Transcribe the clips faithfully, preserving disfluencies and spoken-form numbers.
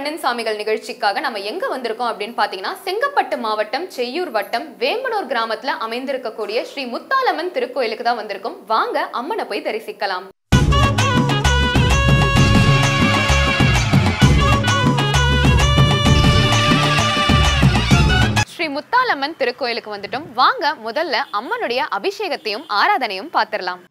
கண்ணன் சாமிகள் நிகழ்ச்சிக்காக நம்ம எங்க வந்திருக்கோம் அப்படின்னு பாத்தீங்கன்னா செங்கப்பட்டு மாவட்டம் செய்யூர் வட்டம் வேம்பனூர் கிராமத்துல அமைந்திருக்கக்கூடிய ஸ்ரீ முத்தாலம்மன் திருக்கோயிலுக்கு தான் வந்திருக்கோம். வாங்க அம்மனை போய் தரிசிக்கலாம். ஸ்ரீ முத்தாலம்மன் திருக்கோயிலுக்கு வந்துட்டோம். வாங்க முதல்ல அம்மனுடைய அபிஷேகத்தையும் ஆராதனையும் பார்த்திடலாம்.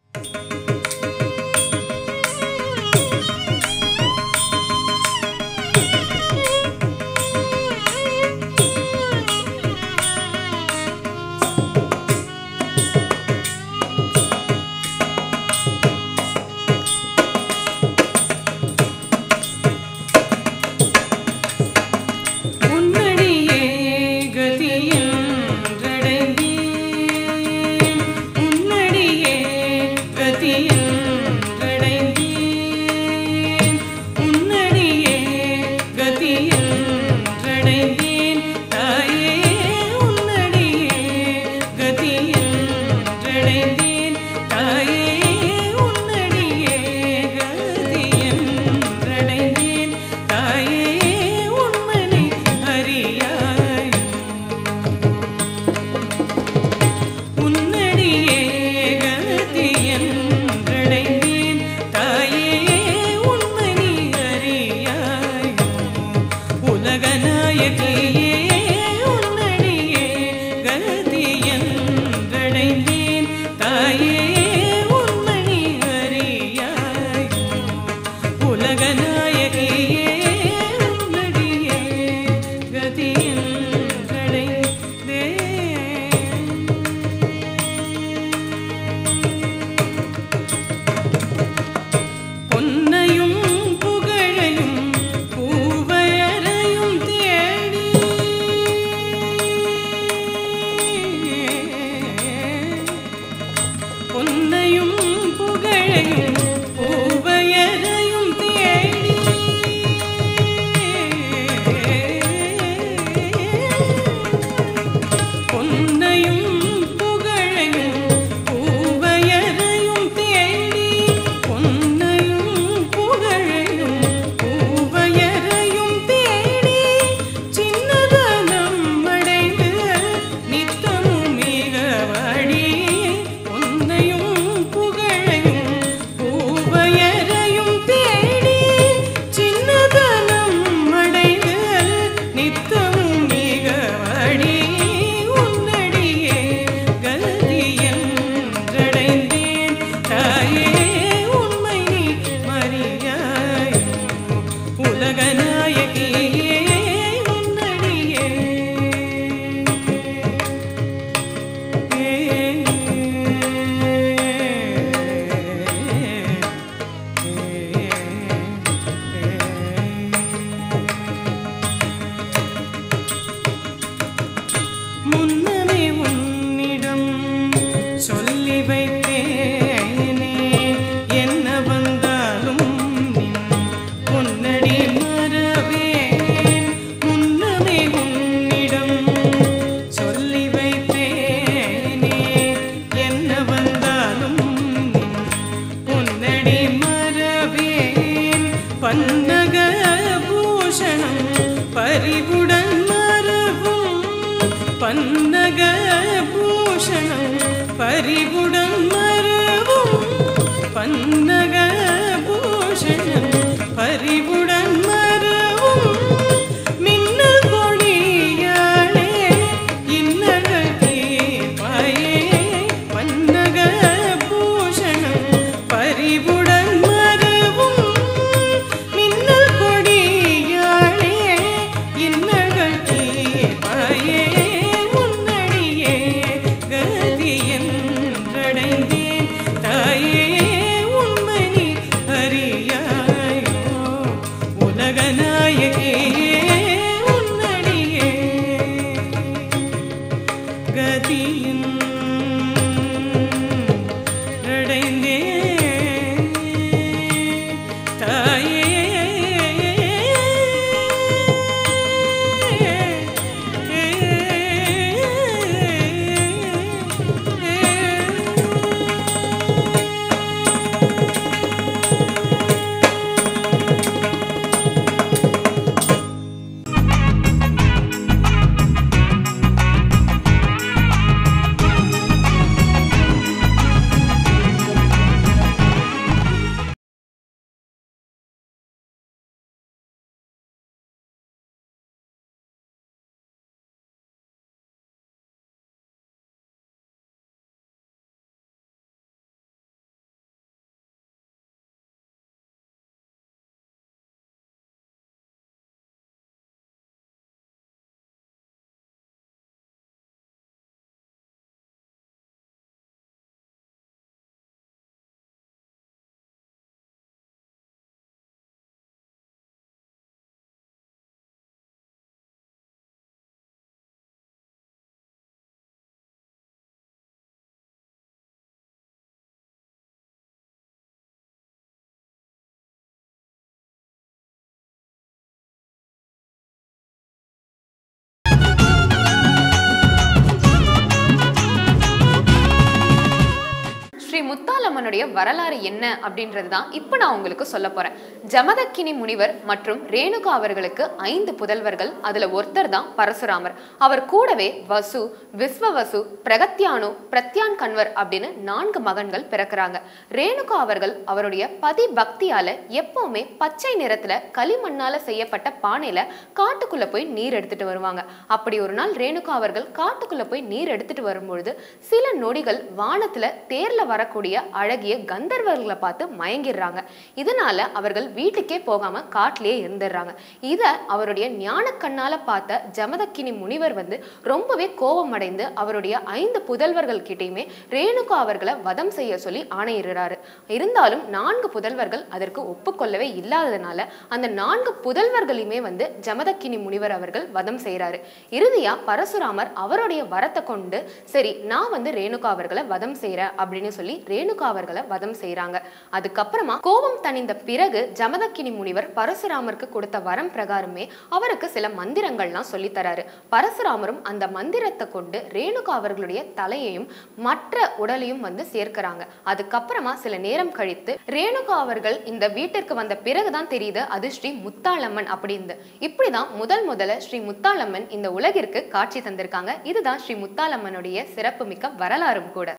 ஸ்ரீ முத்தாலம்மனுடைய வரலாறு என்ன அப்படின்றது தான் இப்போ நான் உங்களுக்கு சொல்ல போறேன். ஜமதக்கினி முனிவர் மற்றும் ரேணுகா அவர்களுக்கு ஐந்து புதல்வர்கள். அதுல ஒருத்தர் தான் பரசுராமர். அவர் கூடவே வசு, விஸ்வவசு, பிரகத்யானு, பிரத்யான் கன்வர் அப்படின்னு நான்கு மகன்கள் பிறக்கிறாங்க. ரேணுகா அவர்கள் அவருடைய பதி பக்தியால எப்பவுமே பச்சை நிறத்துல களிமண்ணால செய்யப்பட்ட பானையில காட்டுக்குள்ள போய் நீர் எடுத்துட்டு வருவாங்க. அப்படி ஒரு நாள் ரேணுகா அவர்கள் காட்டுக்குள்ள போய் நீர் எடுத்துட்டு வரும்பொழுது சில நொடிகள் வானத்துல தேர்ல வரக்கூடிய அழகிய கந்தர்வர்களை பார்த்து மயங்கிடுறாங்க. இதனால அவர்கள் வீட்டுக்கே போகாம காட்டிலேயே இருந்துடுறாங்க. இத அவருடைய ஞான கண்ணால பார்த்த ஜமதக்கினி முனிவர் வந்து ரொம்பவே கோபம் அடைந்து அவருடைய ஐந்து புதல்வர்கள் கிட்டையுமே ரேணுகா அவர்களை வதம் செய்ய சொல்லி ஆணையிடுறாரு. இருந்தாலும் நான்கு புதல்வர்கள் அதற்கு ஒப்புக்கொள்ளவே இல்லாததுனால அந்த நான்கு புதல்வர்களையுமே வந்து ஜமதக்கினி முனிவர் அவர்கள் வதம் செய்யறாரு. இறுதியா பரசுராமர் அவருடைய வரத்தை கொண்டு சரி நான் வந்து ரேணுகா அவர்களை வதம் செய்யறேன் அப்படின்னு சொல்லி ரேணுகா அவர்களை வதம் செய்யறாங்க. அதுக்கப்புறமா கோபம் தணிந்த பிறகு ஜமதக்கினி முனிவர் பரசுராமருக்கு கொடுத்த வரம் பிரகாரமே அவருக்கு சில மந்திரங்கள்லாம் சொல்லி தராரு. பரசுராமரும் அந்த மந்திரத்தை கொண்டு ரேணுகா அவர்களுடைய தலையையும் மற்ற உடலையும் வந்து சேர்க்கிறாங்க. அதுக்கப்புறமா சில நேரம் கழித்து ரேணுகா அவர்கள் இந்த வீட்டிற்கு வந்த பிறகுதான் தெரியுது அது ஸ்ரீ முத்தாலம்மன் அப்படின்னு. இப்படிதான் முதல் முதல்ல ஸ்ரீ முத்தாலம்மன் இந்த உலகிற்கு காட்சி தந்திருக்காங்க. இதுதான் ஸ்ரீ முத்தாலம்மனுடைய சிறப்புமிக்க வரலாறும் கூட.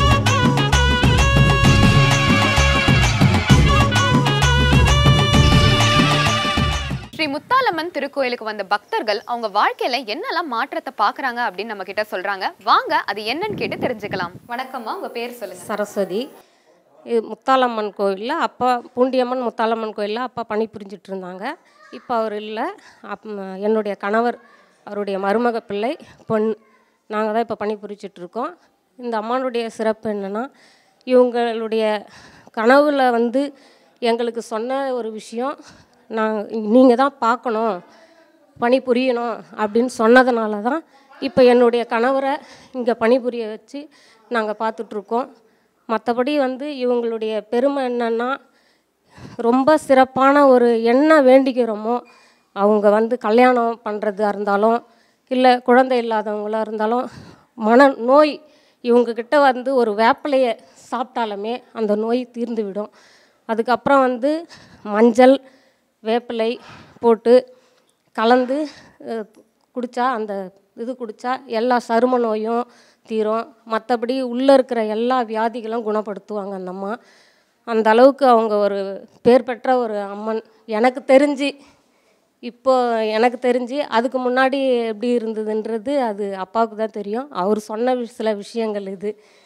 ஸ்ரீ முத்தாலம்மன் திருக்கோயிலுக்கு வந்த பக்தர்கள் அவங்க வாழ்க்கையில என்னெல்லாம் மாற்றத்தை பாக்குறாங்க அப்படின்னு நம்ம கிட்ட சொல்றாங்க. வாங்க அது என்னன்னு கேட்டு தெரிஞ்சுக்கலாம். வணக்கம்மா, உங்க பேர் சொல்லுங்க. சரஸ்வதி. இது முத்தாலம்மன் கோயிலில் அப்பா பூண்டியம்மன் முத்தாலம்மன் கோயிலில் அப்பா பணி புரிஞ்சிட்டு இருந்தாங்க. இப்போ அவர் இல்லை. அப் என்னுடைய கணவர் அவருடைய மருமக பிள்ளை பொன் நாங்கள் தான் இப்போ பணி புரிச்சிட்ருக்கோம். இந்த அம்மானுடைய சிறப்பு என்னென்னா இவங்களுடைய கனவுல வந்து எங்களுக்கு சொன்ன ஒரு விஷயம், நாங்கள் நீங்கள் தான் பார்க்கணும் பணி புரியணும் அப்படின்னு சொன்னதுனால தான் இப்போ என்னுடைய கணவரை இங்கே பணிபுரிய வச்சு நாங்கள் பார்த்துட்ருக்கோம். மற்றபடி வந்து இவங்களுடைய பெருமை என்னென்னா ரொம்ப சிறப்பான ஒரு என்ன வேண்டிக்கிறோமோ அவங்க வந்து கல்யாணம் பண்ணுறதா இருந்தாலும் இல்லை குழந்தை இல்லாதவங்களாக இருந்தாலும் மன நோய் இவங்கக்கிட்ட வந்து ஒரு வேப்பிலையை சாப்பிட்டாலுமே அந்த நோய் தீர்ந்து விடும். அதுக்கப்புறம் வந்து மஞ்சள் வேப்பிலை போட்டு கலந்து குடித்தா அந்த இது குடித்தா எல்லா சரும நோயும் தீரும். மற்றபடி உள்ளே இருக்கிற எல்லா வியாதிகளும் குணப்படுத்துவாங்க அந்த அம்மா. அந்த அளவுக்கு அவங்க ஒரு பேர் பெற்ற ஒரு அம்மன். எனக்கு தெரிஞ்சு இப்போ எனக்கு தெரிஞ்சு அதுக்கு முன்னாடி எப்படி இருந்ததுன்றது அது அப்பாவுக்கு தான் தெரியும். அவர் சொன்ன சில விஷயங்கள் இது.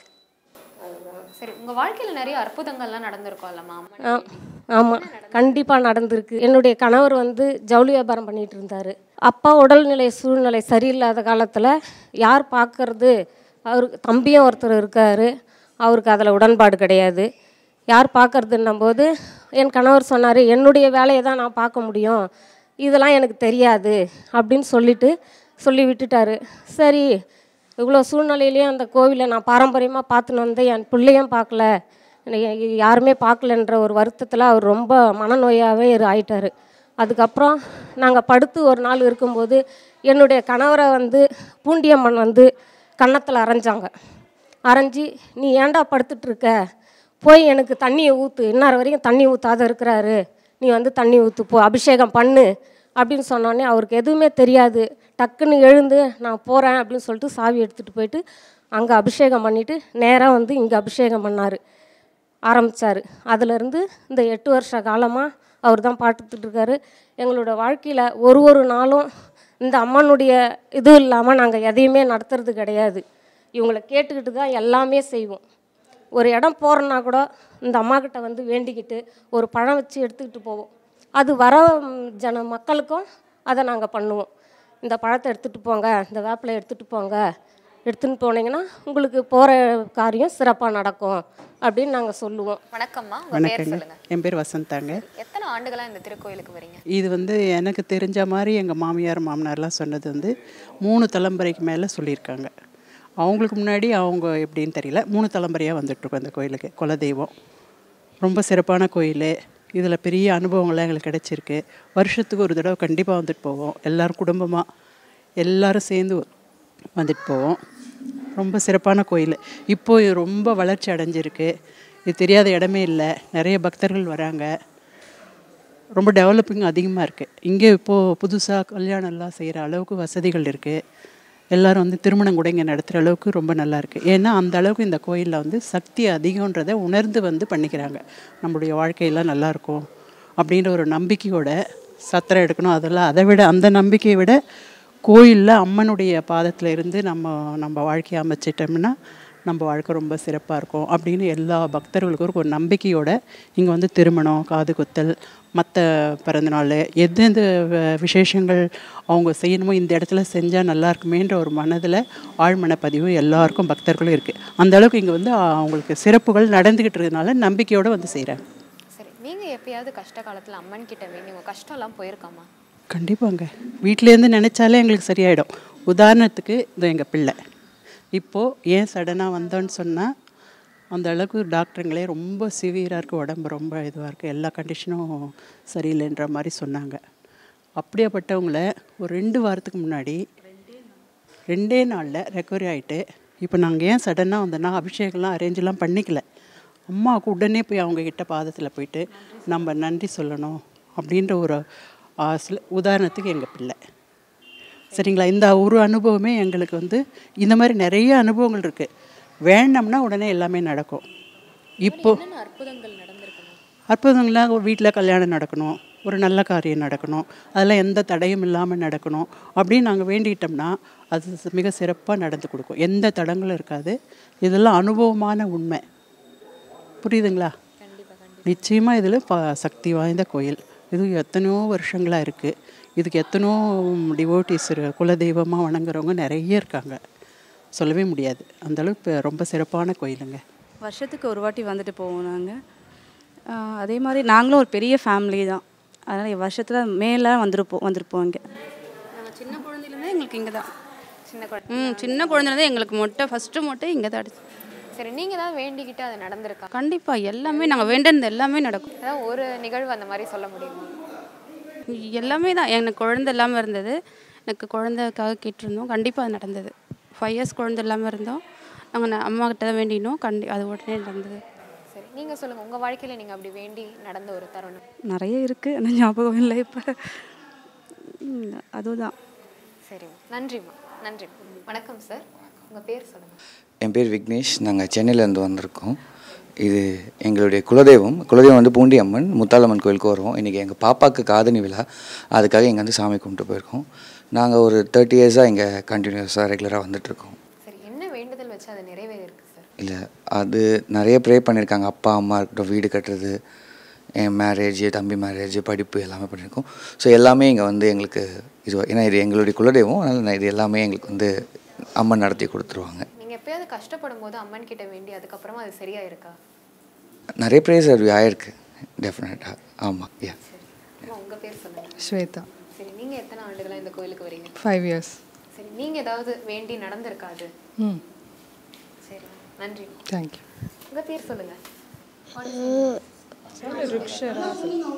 சரி, உங்க வாழ்க்கையில நிறைய அற்புதங்கள்லாம் நடந்திருக்கும் இல்லம்மா? ஆமாம், கண்டிப்பாக நடந்திருக்கு. என்னுடைய கணவர் வந்து ஜவுளி வியாபாரம் பண்ணிகிட்டு இருந்தார். அப்பா உடல்நிலை சூழ்நிலை சரியில்லாத காலத்தில் யார் பார்க்கறது, அவருக்கு தம்பியும் ஒருத்தர் இருக்கார், அவருக்கு அதில் உடன்பாடு கிடையாது. யார் பார்க்கறதுன்னும் போது என் கணவர் சொன்னார் என்னுடைய வேலையை தான் நான் பார்க்க முடியும், இதெல்லாம் எனக்கு தெரியாது அப்படின்னு சொல்லிட்டு சொல்லி விட்டுட்டார். சரி, இவ்வளோ சூழ்நிலையிலையும் அந்த கோவிலை நான் பாரம்பரியமாக பார்த்துன்னு வந்தேன், என் பிள்ளையும் பார்க்கல, யாருமே பார்க்கலன்ற ஒரு வருத்தத்தில் அவர் ரொம்ப மனநோயாகவே ஆயிட்டார். அதுக்கப்புறம் நாங்கள் படுத்து ஒரு நாள் இருக்கும்போது என்னுடைய கணவரை வந்து பூண்டியம்மன் வந்து கன்னத்தில் அரைஞ்சாங்க. அரைஞ்சி நீ ஏன்டா படுத்துட்ருக்க, போய் எனக்கு தண்ணியை ஊற்று, இன்னார் வரைக்கும் தண்ணி ஊற்றாத இருக்கிறாரு, நீ வந்து தண்ணி ஊற்று போ, அபிஷேகம் பண்ணு அப்படின்னு சொன்னோடனே அவருக்கு எதுவுமே தெரியாது. டக்குன்னு எழுந்து நான் போகிறேன் அப்படின்னு சொல்லிட்டு சாவி எடுத்துகிட்டு போயிட்டு அங்கே அபிஷேகம் பண்ணிவிட்டு நேராக வந்து இங்கே அபிஷேகம் பண்ணார் ஆரம்பித்தார். அதிலேருந்து இந்த எட்டு வருஷ காலமாக அவர் தான் பார்த்துட்ருக்காரு. எங்களோட வாழ்க்கையில் ஒரு ஒரு நாளும் இந்த அம்மனுடைய இது இல்லாமல் நாங்கள் எதையுமே நடத்துறது கிடையாது. இவங்களை கேட்டுக்கிட்டு தான் எல்லாமே செய்வோம். ஒரு இடம் போகிறோன்னா கூட இந்த அம்மாக்கிட்ட வந்து வேண்டிக்கிட்டு ஒரு பழம் வச்சு எடுத்துக்கிட்டு போவோம். அது வர ஜன மக்களுக்கும் அதை நாங்கள் பண்ணுவோம். இந்த பழத்தை எடுத்துகிட்டு போங்க, இந்த வேப்பிலை எடுத்துகிட்டு போங்க, எடுத்துன்னு போனீங்கன்னா உங்களுக்கு போகிற காரியம் சிறப்பாக நடக்கும் அப்படின்னு நாங்கள் சொல்லுவோம். வணக்கம்மா, உங்கள் பேர் சொல்லுங்கள். என் பேர் வசந்தாங்க. எத்தனை ஆண்டுகளாக இந்த திருக்கோயிலுக்கு வரீங்க? இது வந்து எனக்கு தெரிஞ்ச மாதிரி எங்கள் மாமியார் மாமனார்லாம் சொன்னது வந்து மூணு தலைமுறைக்கு மேலே சொல்லியிருக்காங்க. அவங்களுக்கு முன்னாடி அவங்க எப்படின்னு தெரியல, மூணு தலைமுறையாக வந்துட்டுருக்கோம் இந்த கோயிலுக்கு. குலதெய்வம் ரொம்ப சிறப்பான கோயில். இதில் பெரிய அனுபவங்கள்லாம் எங்களுக்கு கிடச்சிருக்கு. வருஷத்துக்கு ஒரு தடவை கண்டிப்பாக வந்துட்டு போவோம். எல்லோரும் குடும்பமாக எல்லோரும் சேர்ந்து வந்துட்டு போவோம். ரொம்ப சிறப்பான கோயில். இப்போது ரொம்ப வளர்ச்சி அடைஞ்சிருக்கு. இது தெரியாத இடமே இல்லை. நிறைய பக்தர்கள் வராங்க. ரொம்ப டெவலப்பிங் அதிகமாக இருக்குது. இங்கே இப்போது புதுசாக கல்யாணம்லாம் செய்கிற அளவுக்கு வசதிகள் இருக்குது. எல்லோரும் வந்து திருமணம் கூட இங்கே நடத்துகிற அளவுக்கு ரொம்ப நல்லாயிருக்கு. ஏன்னா அந்த அளவுக்கு இந்த கோயிலில் வந்து சக்தி அதிகன்றதை உணர்ந்து வந்து பண்ணிக்கிறாங்க. நம்மளுடைய வாழ்க்கையெல்லாம் நல்லாயிருக்கும் அப்படின்ற ஒரு நம்பிக்கையோட சத்திரம் எடுக்கணும். அதெல்லாம் அதை விட அந்த நம்பிக்கையை விட கோயிலில் அம்மனுடைய பாதத்தில் இருந்து நம்ம நம்ம வாழ்க்கையை அமைச்சிட்டோம்னா நம்ம வாழ்க்கை ரொம்ப சிறப்பாக இருக்கும் அப்படின்னு எல்லா பக்தர்களுக்கும் ஒரு நம்பிக்கையோட இங்கே வந்து திருமணம், காது குத்தல், மற்ற பிறந்தநாள், எந்தெந்த விசேஷங்கள் அவங்க செய்யணுமோ இந்த இடத்துல செஞ்சால் நல்லா இருக்குமேன்ற ஒரு மனதில் ஆழ்மனப்பதிவும் எல்லாருக்கும் பக்தர்களும் இருக்குது. அந்த அளவுக்கு இங்கே வந்து அவங்களுக்கு சிறப்புகள் நடந்துக்கிட்டு இருக்கிறதுனால நம்பிக்கையோடு வந்து செய்கிறாங்க. சரி, நீங்கள் எப்பயாவது கஷ்ட காலத்தில் அம்மன் கிட்ட வேண்டி உங்கள் கஷ்டம்லாம் போயிருக்காமா? கண்டிப்பாங்க. வீட்டிலேருந்து நினச்சாலே எங்களுக்கு சரியாயிடும். உதாரணத்துக்கு இது எங்கள் பிள்ளை இப்போது ஏன் சடனாக வந்தோன்னு சொன்னால் அந்த அளவுக்கு டாக்டருங்களே ரொம்ப சிவியராக இருக்குது, உடம்பு ரொம்ப இதுவாக இருக்குது, எல்லா கண்டிஷனும் சரியில்லைன்ற மாதிரி சொன்னாங்க. அப்படியாப்பட்டவங்கள ஒரு ரெண்டு வாரத்துக்கு முன்னாடி ரெண்டே நாளில் ரெக்கவரி ஆகிட்டு இப்போ நாங்கள் ஏன் சடனாக வந்தோன்னா அபிஷேகம்லாம் அரேஞ்செலாம் பண்ணிக்கல. அம்மாவுக்கு உடனே போய் அவங்கக்கிட்ட பாதத்தில் போயிட்டு நம்ம நன்றி சொல்லணும் அப்படின்ற ஒரு ஆசில் உதாரணத்துக்கு எங்கள் பிள்ளை. சரிங்களா? இந்த ஒரு அனுபவமே எங்களுக்கு வந்து இந்த மாதிரி நிறைய அனுபவங்கள் இருக்குது. வேண்டோம்னா உடனே எல்லாமே நடக்கும். இப்போது அற்புதங்கள் நடந்திருக்கணும். அற்புதங்கள்லாம் ஒரு வீட்டில் கல்யாணம் நடக்கணும், ஒரு நல்ல காரியம் நடக்கணும், அதெல்லாம் எந்த தடையும் இல்லாமல் நடக்கணும் அப்படின்னு நாங்கள் வேண்டிக்கிட்டோம்னா அது மிக சிறப்பாக நடந்து கொடுக்கும். எந்த தடங்களும் இருக்காது. இதெல்லாம் அனுபவமான உண்மை. புரியுதுங்களா? நிச்சயமாக இதில் ப சக்தி வாய்ந்த கோயில். இது எத்தனையோ வருஷங்களாக இருக்குது. இதுக்கு எத்தனையோ டிவோட்டிஸ் குலதெய்வமாக வணங்குறவங்க நிறைய இருக்காங்க. சொல்லவே முடியாது. அந்தளவுக்கு ரொம்ப சிறப்பான கோயிலுங்க. வருஷத்துக்கு ஒரு வாட்டி வந்துட்டு போவோம் நாங்கள். அதே மாதிரி நாங்களும் ஒரு பெரிய ஃபேமிலி தான். அதனால் வருஷத்தில் மேலே வந்துருப்போம் வந்திருப்போம் இங்கே. நாங்கள் சின்ன குழந்தையிலேருந்தே எங்களுக்கு இங்கே தான். சின்ன குழந்தை ம் சின்ன குழந்தைலேருந்தே எங்களுக்கு மொட்டை ஃபஸ்ட்டு மொட்டை இங்கே தான் அடிச்சு. சரி, நீங்கள் ஏதாவது வேண்டிக்கிட்டு அது நடந்திருக்கா? கண்டிப்பாக எல்லாமே நாங்கள் வேண்டினது எல்லாமே நடக்கும். அதான் ஒரு நிகழ்வு அந்த மாதிரி சொல்ல முடியுமா? எல்லாமே தான். எனக்கு குழந்தை இல்லாமல் இருந்தது. எனக்கு குழந்தைக்காக கேட்டிருந்தோம். கண்டிப்பாக அது நடந்தது. ஃபைவ் இயர்ஸ் குழந்தை இல்லாமல் இருந்தோம். நாங்கள் அம்மா கிட்ட தான் வேண்டினோம். கண்டி அது உடனே நடந்தது. சரி, நீங்கள் சொல்லுங்கள், உங்கள் வாழ்க்கையில் நீங்கள் அப்படி வேண்டி நடந்த ஒரு தருணம். நிறைய இருக்குது, ஆனால் ஞாபகம் இல்லை இப்போ. அதுதான். சரிம்மா, நன்றிம்மா. நன்றி. வணக்கம் சார், உங்கள் பேர் சொல்லுங்கள். என் பேர் விக்னேஷ். நாங்கள் சென்னையிலேருந்து வந்திருக்கோம். இது எங்களுடைய குலதெய்வம். குலதெய்வம் வந்து பூண்டி அம்மன், முத்தாலம்மன் கோயிலுக்கு வருவோம். இன்றைக்கி எங்கள் பாப்பாவுக்கு காதணி விழா, அதுக்காக இங்கே வந்து சாமி கும்பிட்டு போயிருக்கோம். நாங்கள் ஒரு தேர்ட்டி இயர்ஸாக இங்கே கண்டினியூஸாக ரெகுலராக வந்துட்டுருக்கோம். சரி, என்ன வேண்டுதல் வச்சு அது நிறைவேறிருக்கு சார்? இல்லை, அது நிறைய ப்ரே பண்ணியிருக்காங்க. அப்பா அம்மா இருக்கட்டும், வீடு கட்டுறது, என் மேரேஜ், தம்பி மேரேஜ், படிப்பு எல்லாமே பண்ணியிருக்கோம். ஸோ எல்லாமே இங்கே வந்து எங்களுக்கு இது, ஏன்னா இது எங்களுடைய குலதெய்வம், அதனால் இது எல்லாமே எங்களுக்கு வந்து அம்மன் நடத்தி கொடுத்துருவாங்க. நீங்கள் எப்பயாவது கஷ்டப்படும் போது அம்மன் கிட்ட வேண்டி அதுக்கப்புறமா அது சரியாக இருக்கா? நிறைய ப்ரேஸ் அது ஆயிருக்கு, டெஃபினட்டாக. ஆமாம். யா. உங்கள் பேர் சொல்லுங்கள். ஸ்வேதா. சரி, நீங்கள் எத்தனை ஆண்டுகளாக இந்த கோயிலுக்கு வரீங்க? Five years. சரி, நீங்கள் ஏதாவது வேண்டி நடந்திருக்காது? ம் சரி, நன்றி. தேங்க்யூ. உங்கள் பேர் சொல்லுங்கள். ருக்ஷரா.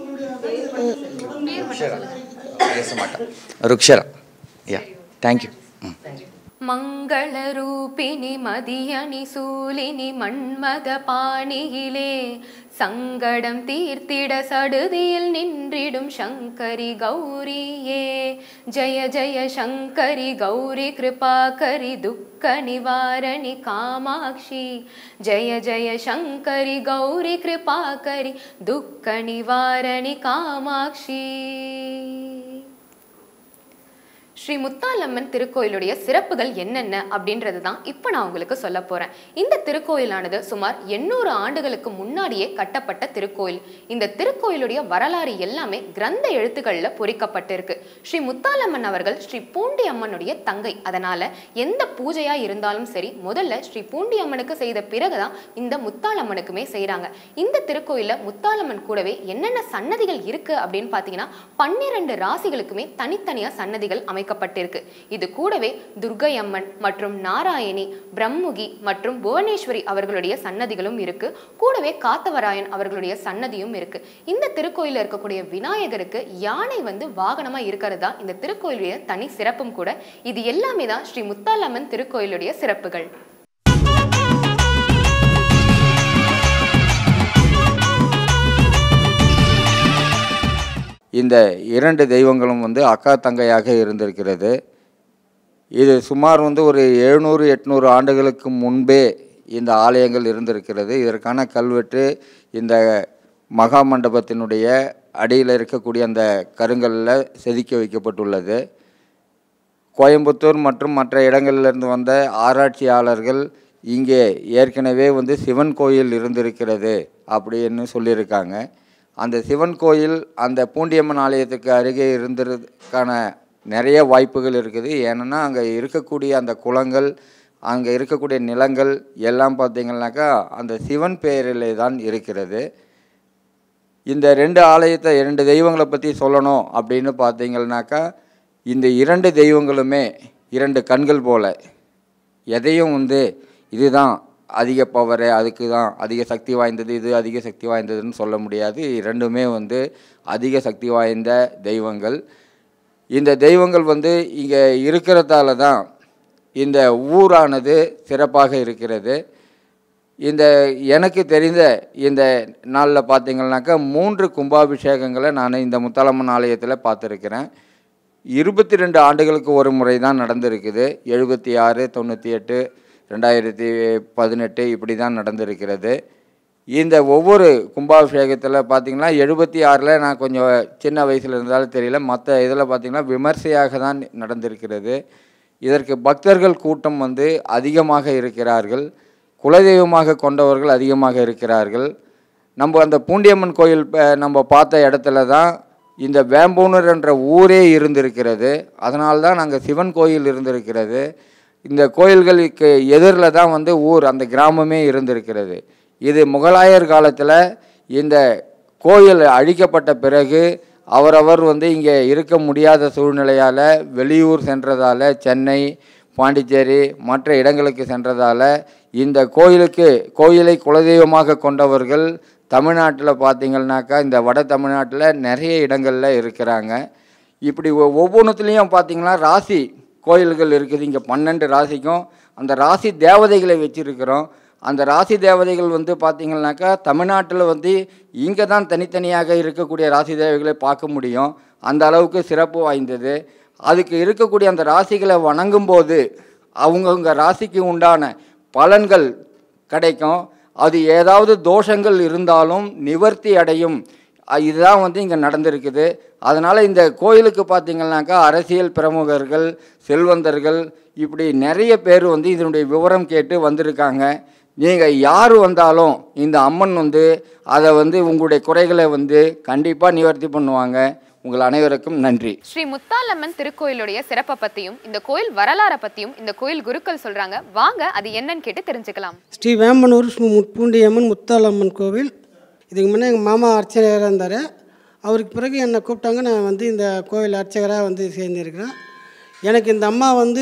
பேச மாட்டேன். ருக்ஷரா. Yeah, thank you. ம். மங்களரூபிணி மதியணி சூலினி மன்மத பாணியிலே சங்கடம் தீர்த்திட சடுதியில் நின்றிடும் சங்கரி கௌரியே. ஜய ஜய சங்கரி கௌரி கிருபாகரி துக்க நிவாரணி காமாட்சி. ஜய ஜய சங்கரி கௌரி கிருபாகரி துக்க நிவாரணி காமாட்சி. ஸ்ரீ முத்தாலம்மன் திருக்கோயிலுடைய சிறப்புகள் என்னென்ன அப்படின்றது தான் இப்போ நான் உங்களுக்கு சொல்ல போகிறேன். இந்த திருக்கோயிலானது சுமார் எண்ணூறு ஆண்டுகளுக்கு முன்னாடியே கட்டப்பட்ட திருக்கோயில். இந்த திருக்கோயிலுடைய வரலாறு எல்லாமே கிரந்த எழுத்துக்களில் பொறிக்கப்பட்டிருக்கு. ஸ்ரீ முத்தாலம்மன் அவர்கள் ஸ்ரீ பூண்டி அம்மனுடைய தங்கை. அதனால் எந்த பூஜையாக இருந்தாலும் சரி, முதல்ல ஸ்ரீ பூண்டி அம்மனுக்கு செய்த பிறகுதான் இந்த முத்தாலம்மனுக்குமே செய்கிறாங்க. இந்த திருக்கோயிலில் முத்தாலம்மன் கூடவே என்னென்ன சன்னதிகள் இருக்குது அப்படின்னு பார்த்தீங்கன்னா, பன்னிரெண்டு ராசிகளுக்குமே தனித்தனியாக சன்னதிகள் அமைக்க பட்டிருக்கு. இது கூடவே துர்கை அம்மன் மற்றும் நாராயணி, பிரம்முகி மற்றும் புவனேஸ்வரி அவர்களுடைய சன்னதிகளும் இருக்கு. கூடவே காத்தவராயன் அவர்களுடைய சன்னதியும் இருக்கு. இந்த திருக்கோயிலில் இருக்கக்கூடிய விநாயகருக்கு யானை வந்து வாகனமா இருக்கிறது தான் இந்த திருக்கோயிலுடைய தனி சிறப்பும் கூட. இது எல்லாமே தான் ஸ்ரீ முத்தாலம்மன் திருக்கோயிலுடைய சிறப்புகள். இந்த இரண்டு தெய்வங்களும் வந்து அக்கா தங்கையாக இருந்திருக்கிறது. இது சுமார் வந்து ஒரு எழுநூறு எட்நூறு ஆண்டுகளுக்கு முன்பே இந்த ஆலயங்கள் இருந்திருக்கிறது. இதற்கான கல்வெட்டு இந்த மகா மண்டபத்தினுடைய அடியில் இருக்கக்கூடிய அந்த கருங்கல்லில் செதுக்கி வைக்கப்பட்டுள்ளது. கோயம்புத்தூர் மற்றும் மற்ற இடங்களிலிருந்து வந்த ஆராய்ச்சியாளர்கள் இங்கே ஏற்கனவே வந்து சிவன் கோயில் இருந்திருக்கிறது அப்படின்னு சொல்லியிருக்காங்க. அந்த சிவன் கோயில் அந்த பூண்டியம்மன் ஆலயத்துக்கு அருகே இருந்ததுக்கான நிறைய வாய்ப்புகள் இருக்குது. ஏன்னா அங்கே இருக்கக்கூடிய அந்த குளங்கள், அங்கே இருக்கக்கூடிய நிலங்கள் எல்லாம் பார்த்திங்கனாக்கா அந்த சிவன் பெயரிலே தான் இருக்கிறது. இந்த ரெண்டு ஆலயத்தை இரண்டு தெய்வங்களை பற்றி சொல்லணும் அப்படின்னு பார்த்திங்கனாக்கா, இந்த இரண்டு தெய்வங்களுமே இரண்டு கண்கள் போல் எதையும் வந்து இதுதான் அதிக பவரு, அதுக்கு தான் அதிக சக்தி வாய்ந்தது, இது அதிக சக்தி வாய்ந்ததுன்னு சொல்ல முடியாது. இரண்டுமே வந்து அதிக சக்தி வாய்ந்த தெய்வங்கள். இந்த தெய்வங்கள் வந்து இங்கே இருக்கிறதால தான் இந்த ஊரானது சிறப்பாக இருக்கிறது. இந்த எனக்கு தெரிந்த இந்த நாளில் பார்த்திங்கனாக்கா மூன்று கும்பாபிஷேகங்களை நான் இந்த முத்தாலம்மன் ஆலயத்தில் பார்த்துருக்கிறேன். இருபத்தி ரெண்டு ஆண்டுகளுக்கு ஒரு முறை தான் நடந்திருக்குது. எழுபத்தி ஆறு தொண்ணூற்றி எட்டு ரெண்டாயிரத்தி பதினெட்டு இப்படி தான் நடந்திருக்கிறது. இந்த ஒவ்வொரு கும்பாபிஷேகத்தில் பார்த்திங்கன்னா எழுபத்தி ஆறில் நான் கொஞ்சம் சின்ன வயசில் இருந்தாலும் தெரியல, மற்ற இதில் பார்த்திங்கன்னா விமர்சையாக தான் நடந்திருக்கிறது. இதற்கு பக்தர்கள் கூட்டம் வந்து அதிகமாக இருக்கிறார்கள். குலதெய்வமாக கொண்டவர்கள் அதிகமாக இருக்கிறார்கள். நம்ம அந்த பூண்டியம்மன் கோயில் நம்ம பார்த்த இடத்துல தான் இந்த வேம்பூனர் என்ற ஊரே இருந்திருக்கிறது. அதனால்தான் நாங்கள் சிவன் கோயில் இருந்திருக்கிறது. இந்த கோயில்களுக்கு எதிரில் தான் வந்து ஊர், அந்த கிராமமே இருந்திருக்கிறது. இது முகலாயர் காலத்தில் இந்த கோயில் அழிக்கப்பட்ட பிறகு அவரவர் வந்து இங்கே இருக்க முடியாத சூழ்நிலையால் வெளியூர் சென்றதால், சென்னை, பாண்டிச்சேரி மற்ற இடங்களுக்கு சென்றதால் இந்த கோயிலுக்கு கோயிலை குலதெய்வமாக கொண்டவர்கள் தமிழ்நாட்டில் பார்த்திங்கனாக்கா இந்த வட தமிழ்நாட்டில் நிறைய இடங்களில் இருக்கிறாங்க. இப்படி ஒவ்வொன்றுத்துலேயும் பார்த்திங்கன்னா ராசி கோயில்கள் இருக்குது. இங்கே பன்னெண்டு ராசிக்கும் அந்த ராசி தேவதைகளை வச்சுருக்கிறோம். அந்த ராசி தேவதைகள் வந்து பார்த்திங்கனாக்கா தமிழ்நாட்டில் வந்து இங்கே தான் தனித்தனியாக இருக்கக்கூடிய ராசி தேவதைகளை பார்க்க முடியும். அந்த அளவுக்கு சிறப்பு வாய்ந்தது. அதுக்கு இருக்கக்கூடிய அந்த ராசிகளை வணங்கும்போது அவங்கவுங்க ராசிக்கு உண்டான பலன்கள் கிடைக்கும். அது ஏதாவது தோஷங்கள் இருந்தாலும் நிவர்த்தி அடையும். இதுதான் வந்து இங்கே நடந்திருக்குது. அதனால் இந்த கோயிலுக்கு பார்த்திங்கனாக்கா அரசியல் பிரமுகர்கள், செல்வந்தர்கள் இப்படி நிறைய பேர் வந்து இதனுடைய விவரம் கேட்டு வந்திருக்காங்க. நீங்கள் யார் வந்தாலும் இந்த அம்மன் வந்து அதை வந்து உங்களுடைய குறைகளை வந்து கண்டிப்பாக நிவர்த்தி பண்ணுவாங்க. உங்கள் அனைவருக்கும் நன்றி. ஸ்ரீ முத்தாலம்மன் திருக்கோயிலுடைய சிறப்பை பற்றியும் இந்த கோயில் வரலாறை பற்றியும் இந்த கோயில் குருக்கள் சொல்கிறாங்க. வாங்க அது என்னன்னு கேட்டு தெரிஞ்சுக்கலாம். ஸ்ரீ வேம்பனூர் பூண்டியம்மன் முத்தாலம்மன் கோவில். இதுக்கு முன்னே எங்கள் மாமா அர்ச்சகராக இருந்தார். அவருக்கு பிறகு என்னை கூப்பிட்டாங்க. நான் வந்து இந்த கோவில் அர்ச்சகராக வந்து சேர்ந்துருக்கிறேன். எனக்கு இந்த அம்மா வந்து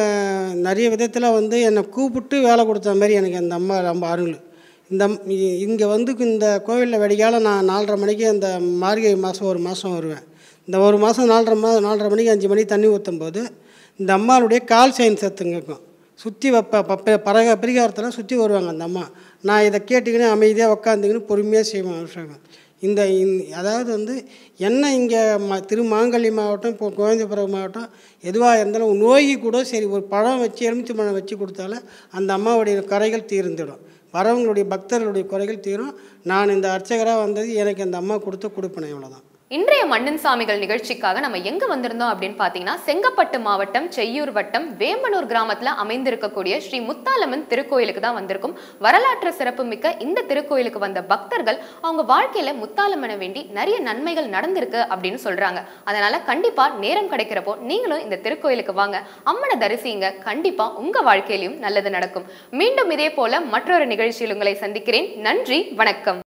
நிறைய விதத்தில் வந்து என்னை கூப்பிட்டு வேலை கொடுத்த மாதிரி எனக்கு அந்த அம்மா ரொம்ப அருள். இந்த இங்கே வந்து இந்த கோவிலில் வெடிக்கால நான் நாலரை மணிக்கு அந்த மார்கழி மாதம் ஒரு மாதம் வருவேன். இந்த ஒரு மாதம் நாலரை மா நாலரை மணிக்கு அஞ்சு மணிக்கு தண்ணி ஊற்றும் போது இந்த அம்மாவுடைய கால் செயின் சத்துங்க இருக்கும். சுற்றி வைப்ப பப்ப பரக பரிகாரத்தில் சுற்றி வருவாங்க அந்த அம்மா. நான் இதை கேட்டுக்கின்னு அமைதியாக உட்காந்துக்கின்னு பொறுமையாக செய்வேன் அபிஷேகம். இந்த அதாவது வந்து என்ன இங்கே ம திருமாங்கல்ய மாவட்டம், இப்போ கோயம்புத்தூர் மாவட்டம் எதுவாக இருந்தாலும் நோய்க்கு கூட சரி ஒரு பழம் வச்சு எலுமிச்சை பழம் வச்சு கொடுத்தாலும் அந்த அம்மாவுடைய கரைகள் தீர்ந்துடும். வரவங்களுடைய பக்தர்களுடைய குறைகள் தீரும். நான் இந்த அர்ச்சகராக வந்தது எனக்கு அந்த அம்மா கொடுத்து கொடுப்பேன். இவ்வளோதான். இன்றைய மன்னன் சாமிகள் நிகழ்ச்சிக்காக நம்ம எங்க வந்திருந்தோம் அப்படின்னு பாத்தீங்கன்னா செங்கப்பட்டு மாவட்டம் செய்யூர் வட்டம் வேம்பனூர் கிராமத்துல அமைந்திருக்கக்கூடிய ஸ்ரீ முத்தாலம்மன் திருக்கோயிலுக்கு தான் வந்திருக்கும். வரலாற்று சிறப்பு மிக்க இந்த திருக்கோயிலுக்கு வந்த பக்தர்கள் அவங்க வாழ்க்கையில முத்தாலம்மனை வேண்டி நிறைய நன்மைகள் நடந்திருக்கு அப்படின்னு சொல்றாங்க. அதனால கண்டிப்பா நேரம் கிடைக்கிறப்போ நீங்களும் இந்த திருக்கோயிலுக்கு வாங்க, அம்மனை தரிசிங்க. கண்டிப்பா உங்க வாழ்க்கையிலும் நல்லது நடக்கும். மீண்டும் இதே போல மற்றொரு நிகழ்ச்சியில் உங்களை சந்திக்கிறேன். நன்றி, வணக்கம்.